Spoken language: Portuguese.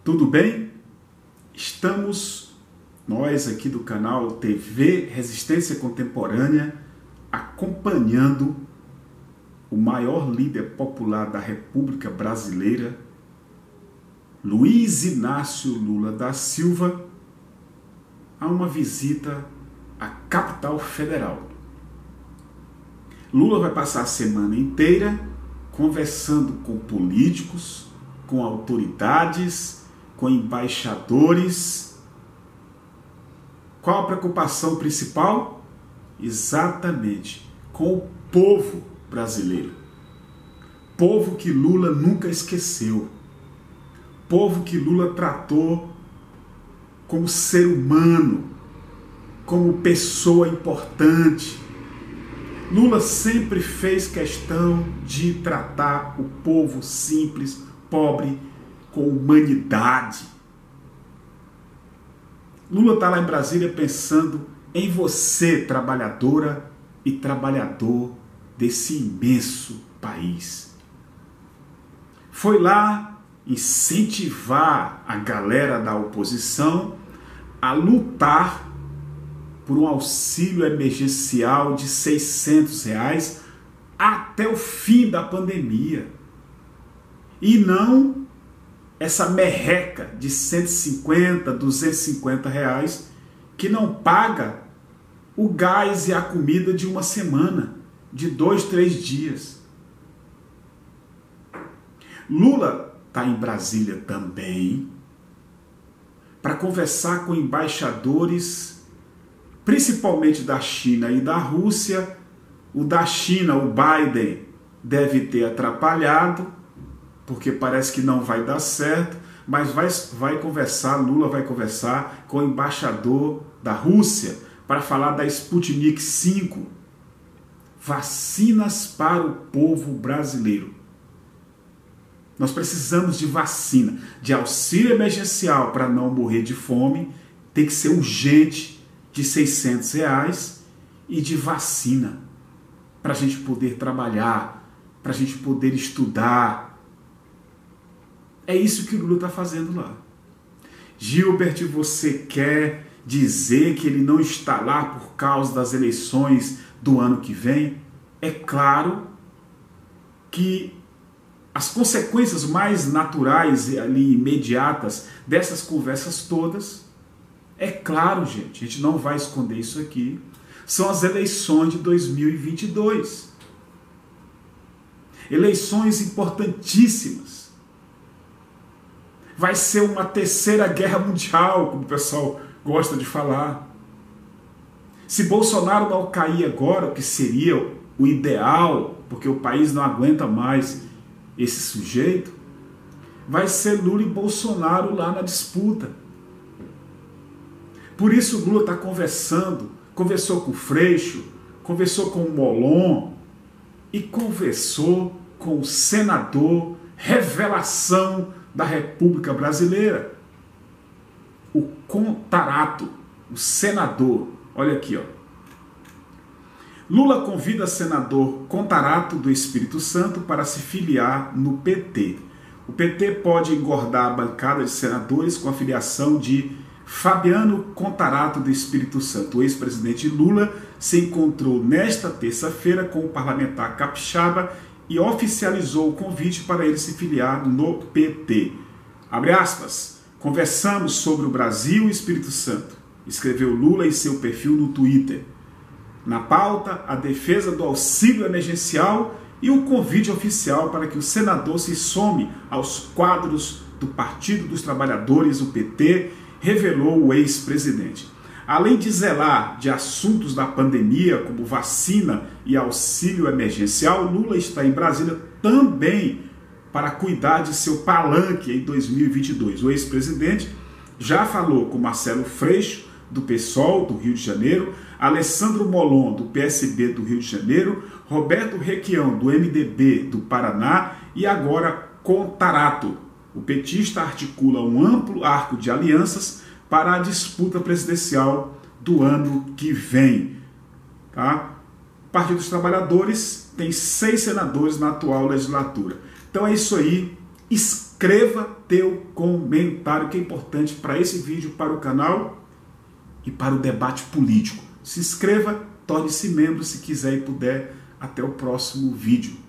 Tudo bem? Estamos, nós aqui do canal TV Resistência Contemporânea, acompanhando o maior líder popular da República Brasileira, Luiz Inácio Lula da Silva, a uma visita à capital federal. Lula vai passar a semana inteira conversando com políticos, com autoridades, com embaixadores. Qual a preocupação principal? Exatamente com o povo brasileiro. Povo que Lula nunca esqueceu. Povo que Lula tratou como ser humano, como pessoa importante. Lula sempre fez questão de tratar o povo simples, pobre, com humanidade. Lula está lá em Brasília pensando em você, trabalhadora e trabalhador desse imenso país. Foi lá incentivar a galera da oposição a lutar por um auxílio emergencial de R$600 até o fim da pandemia. E não essa merreca de R$150, R$250 que não paga o gás e a comida de uma semana, de 2, 3 dias. Lula está em Brasília também para conversar com embaixadores, principalmente da China e da Rússia. O da China, o Biden, deve ter atrapalhado, porque parece que não vai dar certo, mas vai conversar, Lula vai conversar com o embaixador da Rússia para falar da Sputnik V, vacinas para o povo brasileiro. Nós precisamos de vacina, de auxílio emergencial para não morrer de fome, tem que ser urgente, de R$600, e de vacina para a gente poder trabalhar, para a gente poder estudar. É isso que o Lula está fazendo lá. Gilbert, você quer dizer que ele não está lá por causa das eleições do ano que vem? É claro que as consequências mais naturais e ali imediatas dessas conversas todas, é claro, gente, a gente não vai esconder isso aqui, são as eleições de 2022. Eleições importantíssimas. Vai ser uma terceira guerra mundial, como o pessoal gosta de falar. Se Bolsonaro não cair agora, o que seria o ideal, porque o país não aguenta mais esse sujeito, vai ser Lula e Bolsonaro lá na disputa. Por isso Lula está conversou com o Freixo, conversou com o Molon e conversou com o senador revelação da República Brasileira, o Contarato, o senador. Olha aqui, ó. Lula convida senador Contarato do Espírito Santo para se filiar no PT. O PT pode engordar a bancada de senadores com a filiação de Fabiano Contarato do Espírito Santo. O ex-presidente Lula se encontrou nesta terça-feira com o parlamentar capixaba e oficializou o convite para ele se filiar no PT. Abre aspas. Conversamos sobre o Brasil e o Espírito Santo, escreveu Lula em seu perfil no Twitter. Na pauta, a defesa do auxílio emergencial e o convite oficial para que o senador se some aos quadros do Partido dos Trabalhadores, o PT, revelou o ex-presidente. Além de zelar de assuntos da pandemia, como vacina e auxílio emergencial, Lula está em Brasília também para cuidar de seu palanque em 2022. O ex-presidente já falou com Marcelo Freixo, do PSOL do Rio de Janeiro, Alessandro Molon, do PSB do Rio de Janeiro, Roberto Requião, do MDB do Paraná e agora Contarato. O petista articula um amplo arco de alianças para a disputa presidencial do ano que vem. Tá? O Partido dos Trabalhadores tem 6 senadores na atual legislatura. Então é isso aí. escreva teu comentário, que é importante para esse vídeo, para o canal e para o debate político. Se inscreva, torne-se membro se quiser e puder. Até o próximo vídeo.